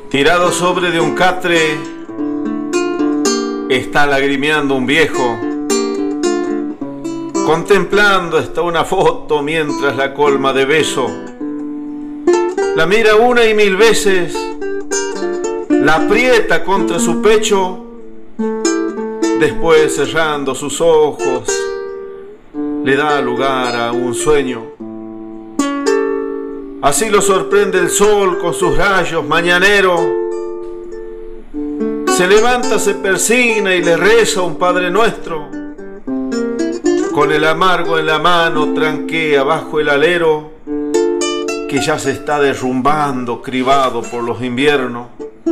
Tirado sobre de un catre, está lagrimeando un viejo. Contemplando está una foto mientras la colma de beso. La mira una y mil veces, la aprieta contra su pecho, después cerrando sus ojos, le da lugar a un sueño. Así lo sorprende el sol con sus rayos mañaneros. Se levanta, se persigna y le reza un Padre Nuestro. Con el amargo en la mano tranquea bajo el alero que ya se está derrumbando, cribado por los inviernos.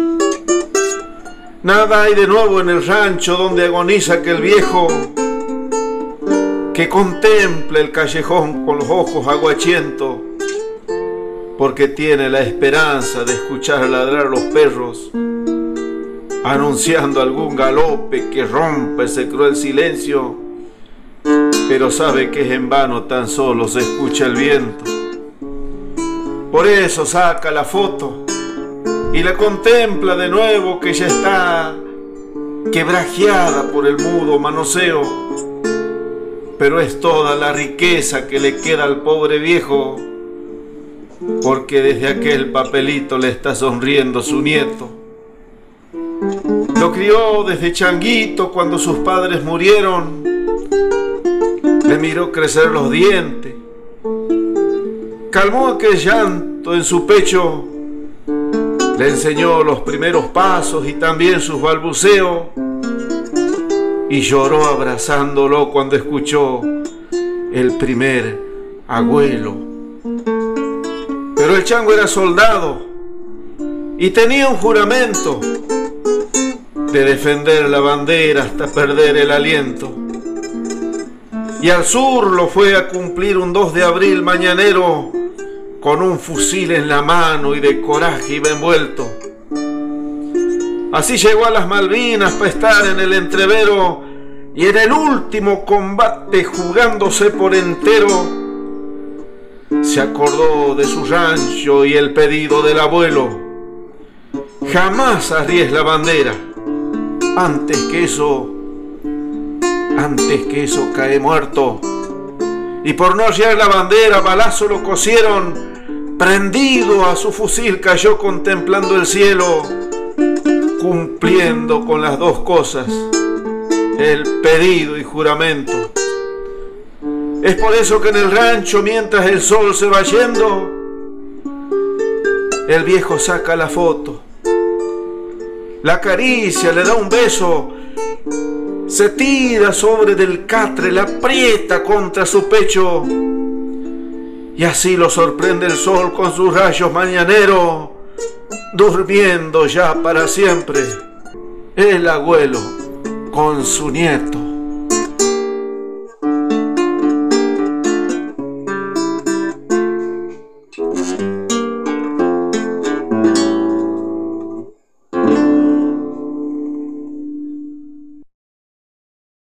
Nada hay de nuevo en el rancho donde agoniza aquel viejo que contempla el callejón con los ojos aguachientos, porque tiene la esperanza de escuchar ladrar los perros, anunciando algún galope que rompe ese cruel silencio, pero sabe que es en vano, tan solo se escucha el viento. Por eso saca la foto y la contempla de nuevo, que ya está quebrajeada por el mudo manoseo, pero es toda la riqueza que le queda al pobre viejo, porque desde aquel papelito le está sonriendo su nieto. Lo crió desde changuito cuando sus padres murieron, le miró crecer los dientes, calmó aquel llanto en su pecho, le enseñó los primeros pasos y también sus balbuceos, y lloró abrazándolo cuando escuchó el primer agüelo. Pero el chango era soldado y tenía un juramento de defender la bandera hasta perder el aliento. Y al sur lo fue a cumplir un 2 de abril mañanero, con un fusil en la mano y de coraje iba envuelto. Así llegó a las Malvinas para estar en el entrevero, y en el último combate, jugándose por entero, se acordó de su rancho y el pedido del abuelo: jamás arries la bandera, antes que eso cae muerto. Y por no arriar la bandera, balazo lo cosieron, prendido a su fusil cayó contemplando el cielo, cumpliendo con las dos cosas, el pedido y juramento. Es por eso que en el rancho, mientras el sol se va yendo, el viejo saca la foto, la acaricia, le da un beso, se tira sobre del catre, la aprieta contra su pecho, y así lo sorprende el sol con sus rayos mañaneros, durmiendo ya para siempre el abuelo con su nieto.